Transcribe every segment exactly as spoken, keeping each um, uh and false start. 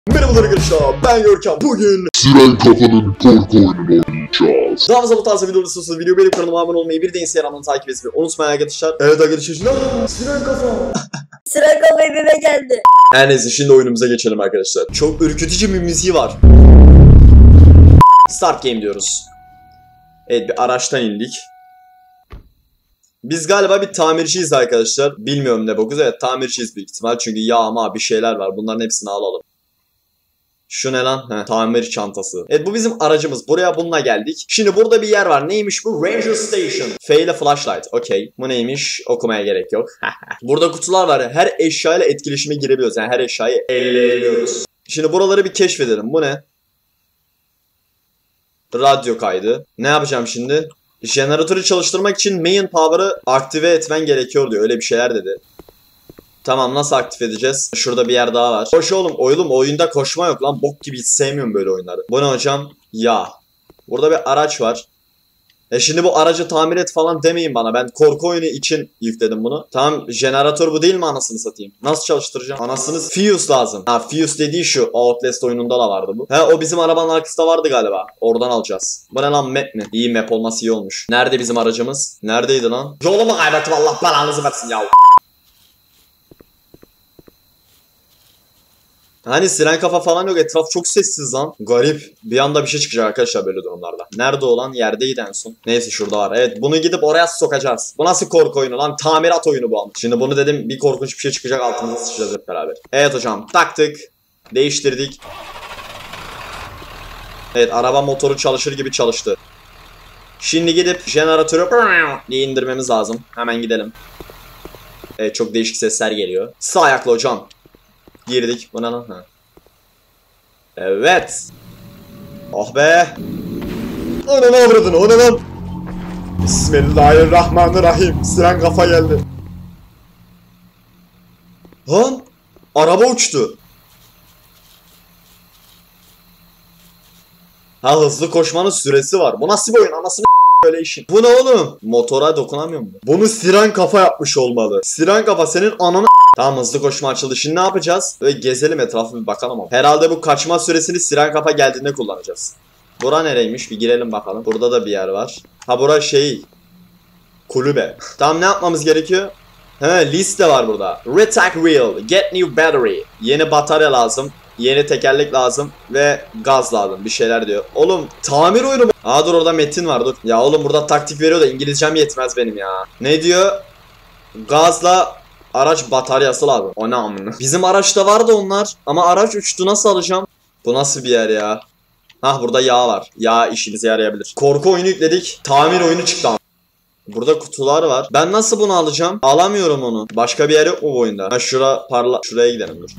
Merhabalar arkadaşlar, ben Görkem. Bugün Siren Kafa'nın korku oyununu oynayacağız. daha fazla bu tarz videoları istiyorsanız video beğenip kanalıma abone olmayı, bir de Instagram'dan takip etmeyi unutmayın arkadaşlar. Evet arkadaşlar, şimdi Siren Kafa. Siren Kafa evime geldi. Her neyse, şimdi oyunumuza geçelim arkadaşlar. Çok ürkütücü bir müziği var. Start game diyoruz. Evet, bir araçtan indik. Biz galiba bir tamirciyiz arkadaşlar. Bilmiyorum ne bokuz. Evet, tamirciyiz büyük ihtimal. Çünkü yağma bir şeyler var. Bunların hepsini alalım. Şu ne lan? Heh, tamir çantası. Evet, bu bizim aracımız. Buraya bununla geldik. Şimdi burada bir yer var. Neymiş bu? Ranger Station. F ile flashlight. Okey. Bu neymiş? Okumaya gerek yok. Burada kutular var. Her eşyayla etkileşime girebiliyoruz. Yani her eşyayı elleyebiliyoruz. Şimdi buraları bir keşfedelim. Bu ne? Radyo kaydı. Ne yapacağım şimdi? Jeneratörü çalıştırmak için main power'ı aktive etmen gerekiyor diyor. Öyle bir şeyler dedi. Tamam, nasıl aktif edeceğiz? Şurada bir yer daha var. Koş oğlum, oğlum oyunda koşma yok lan. Bok gibi, hiç sevmiyorum böyle oyunları. Bu ne hocam? Ya. Burada bir araç var. E şimdi bu aracı tamir et falan demeyin bana. Ben korku oyunu için yükledim bunu. Tamam, jeneratör bu değil mi, anasını satayım? Nasıl çalıştıracağım? Anasını fuse lazım. Ha, fuse dediği şu. Outlast oyununda da vardı bu. He, o bizim arabanın arkasında vardı galiba. Oradan alacağız. Bu ne lan, map mi? İyi, map olması iyi olmuş. Nerede bizim aracımız? Neredeydi lan? Yolumu kaybettim, Allah belanızı versin ya. Hani Siren Kafa falan yok, etraf çok sessiz lan. Garip. Bir anda bir şey çıkacak arkadaşlar böyle durumlarda. Nerede olan? Yerdeydi en son. Neyse, şurada var. Evet, bunu gidip oraya sokacağız. Bu nasıl korku oyunu lan? Tamirat oyunu bu. Şimdi bunu dedim, bir korkunç bir şey çıkacak, altımıza sıçacağız hep beraber. Evet hocam, taktık. Değiştirdik. Evet, araba motoru çalışır gibi çalıştı. Şimdi gidip jeneratörü diye indirmemiz lazım. Hemen gidelim. Evet, çok değişik sesler geliyor. Sağ ayakla hocam. Girdik. Bu ne lan? Ha. Evet. Oh be. Ananı avradın. O ne lan? Bismillahirrahmanirrahim. Siren Kafa geldi. Lan. Araba uçtu. Ha, hızlı koşmanın süresi var. Bu nasıl bir oyun? Anasını böyle işin. Bu ne oğlum? Motora dokunamıyor mu? Bunu Siren Kafa yapmış olmalı. Siren Kafa senin ananı. Tamam, hızlı koşma açıldı. Şimdi ne yapacağız? Böyle gezelim, etrafı bir bakalım ama. Herhalde bu kaçma süresini Siren Kafa geldiğinde kullanacağız. Bura nereymiş? Bir girelim bakalım. Burada da bir yer var. Ha, bura şey. Kulübe. Tamam, ne yapmamız gerekiyor? He, liste var burada. Retak wheel. Get new battery. Yeni batarya lazım. Yeni tekerlek lazım. Ve gaz lazım. Bir şeyler diyor. Oğlum tamir oyunu mu? Aa, dur, orada metin var, dur. Ya oğlum, burada taktik veriyor da İngilizcem yetmez benim ya. Ne diyor? Gazla araç bataryası lazım. O ne amına? Bizim araçta vardı onlar. Ama araç uçtu, nasıl alacağım? Bu nasıl bir yer ya? Hah, burada yağ var. Yağ işimize yarayabilir. Korku oyunu yükledik. Tamir oyunu çıktı ama. Burada kutular var. Ben nasıl bunu alacağım? Alamıyorum onu. Başka bir yer yok mu bu oyunda? Ha, şura parla. Şuraya gidelim, dur.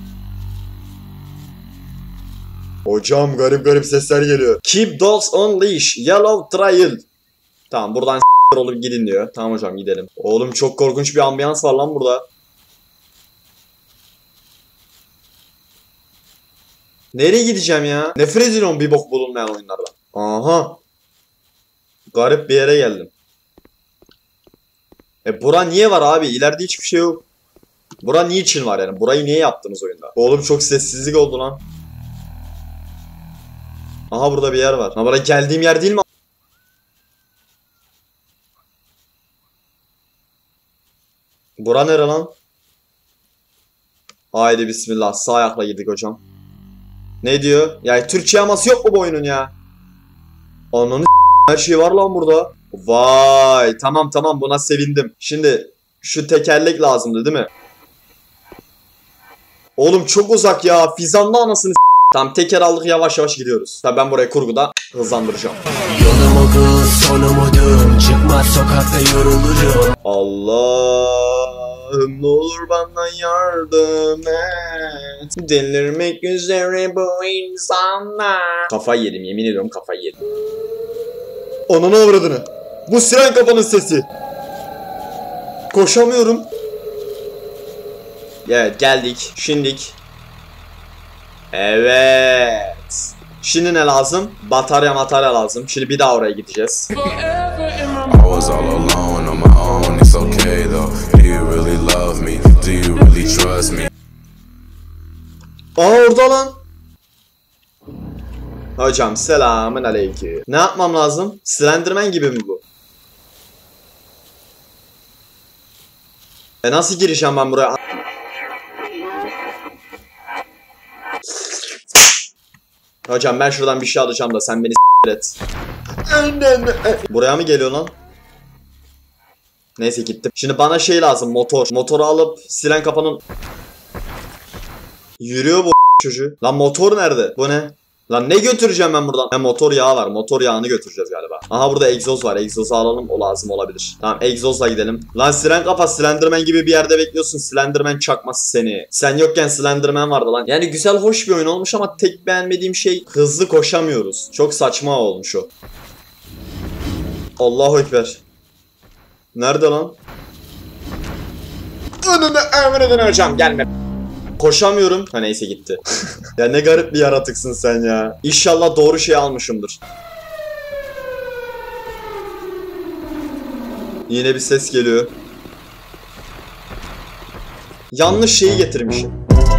Hocam, garip garip sesler geliyor. Keep dogs on leash. Yellow trail. Tamam, buradan s*** olup gidin diyor. Tamam hocam, gidelim. Oğlum, çok korkunç bir ambiyans var lan burada. Nereye gideceğim ya? Nefret ediyorum bir bok bulunmayan oyunlardan. Aha. Garip bir yere geldim. E bura niye var abi? İleride hiçbir şey yok. Bura niçin var yani? Burayı niye yaptınız oyunda? Oğlum, çok sessizlik oldu lan. Aha, burada bir yer var. Ha, buraya geldiğim yer değil mi? Bura nere lan? Haydi bismillah. Sağ ayakla girdik hocam. Ne diyor? Ya Türkçe yaması yok mu bu oyunun ya? Ananı her şey var lan burada. Vay, tamam tamam, buna sevindim. Şimdi şu tekerlek lazımdı değil mi? Oğlum çok uzak ya. Fizanlı anasını. Tamam, teker aldık, yavaş yavaş gidiyoruz. Tabii ben burayı kurguda hızlandıracağım. Yolum okul, sonum odum. Çıkmaz sokakta yorulurum. Allah'ım, ne olur bana yardım et. Delirmek üzere bu insanlar. Kafayı yedim, yemin ediyorum kafayı yedim. Ananı avradını. Bu Siren Kafa'nın sesi. Koşamıyorum. Evet, geldik. Şimdik. Evet. Şimdi ne lazım? Batarya matarya lazım. Şimdi bir daha oraya gideceğiz. Aa, orada lan. Hocam selamün aleyküm. Ne yapmam lazım? Slenderman gibi mi bu? E nasıl gireceğim ben buraya? Hocam ben şuradan bir şey alacağım da sen beni s*** et. Buraya mı geliyor lan? Neyse gittim. Şimdi bana şey lazım, motor. Motoru alıp siren kafanın... Yürüyor bu çocuğu. Lan motor nerede? Bu ne? Lan ne götüreceğim ben buradan? He motor yağı var. Motor yağını götüreceğiz galiba. Aha burada egzoz var. Egzozu alalım. O lazım olabilir. Tamam egzozla gidelim. Lan siren kafa Slenderman gibi bir yerde bekliyorsun. Slenderman çakması seni. Sen yokken Slenderman vardı lan. Yani güzel hoş bir oyun olmuş ama tek beğenmediğim şey hızlı koşamıyoruz. Çok saçma olmuş o. Allahu Ekber. Nerede lan? Önüne emredin hocam gelme. Koşamıyorum. Ha neyse gitti. Ya ne garip bir yaratıksın sen ya. İnşallah doğru şey almışımdır. Yine bir ses geliyor. Yanlış şeyi getirmişim.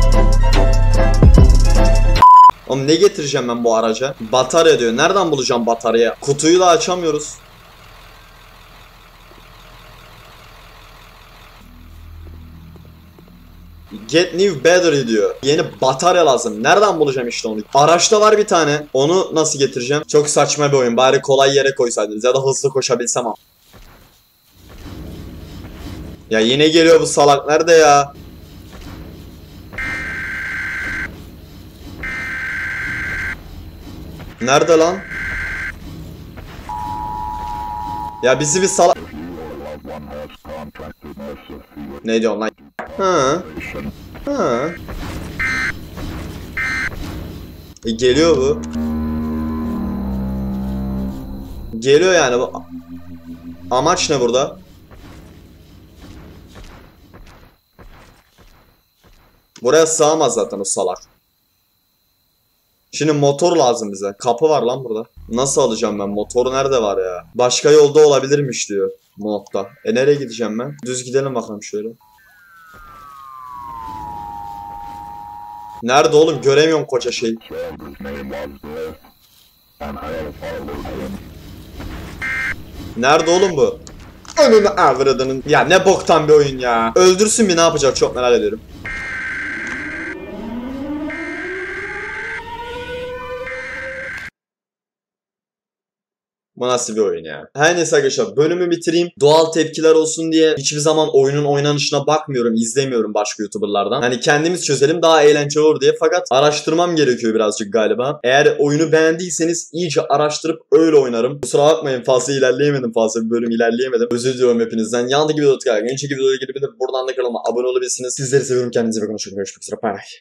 Oğlum ne getireceğim ben bu araca? Batarya diyor. Nereden bulacağım batarya? Kutuyu da açamıyoruz. Get new battery diyor. Yeni batarya lazım. Nereden bulacağım işte onu? Araçta var bir tane. Onu nasıl getireceğim? Çok saçma bir oyun. Bari kolay yere koysaydınız ya da hızlı koşabilsem ama. Ya yine geliyor bu salak. Nerede ya? Nerede lan? Ya bizi bir salak... Ne diyorsun lan? Ha. Ha. E geliyor bu. Geliyor yani bu. Amaç ne burada? Buraya sığamaz zaten o salak. Şimdi motor lazım bize. Kapı var lan burada. Nasıl alacağım ben? Motor nerede var ya? Başka yolda olabilirmiş diyor modda. E nereye gideceğim ben? Düz gidelim bakalım şöyle. Nerede oğlum? Göremiyorum koca şeyi. Nerede oğlum bu? Önünü avradının. Ya ne boktan bir oyun ya. Öldürsün bir ne yapacak çok merak ediyorum. Bu nasıl bir oyun ya? Her neyse arkadaşlar bölümü bitireyim. Doğal tepkiler olsun diye hiçbir zaman oyunun oynanışına bakmıyorum, izlemiyorum başka YouTuber'lardan. Hani kendimiz çözelim daha eğlenceli olur diye. Fakat araştırmam gerekiyor birazcık galiba. Eğer oyunu beğendiyseniz iyice araştırıp öyle oynarım. Kusura bakmayın fazla ilerleyemedim, fazla bir bölüm ilerleyemedim. Özür diliyorum hepinizden. Yandaki videoda tıklayarak önceki videoya girebilir. Buradan da kanalıma abone olabilirsiniz. Sizleri seviyorum. Kendinize bakın. Görüşmek üzere. Bye bye.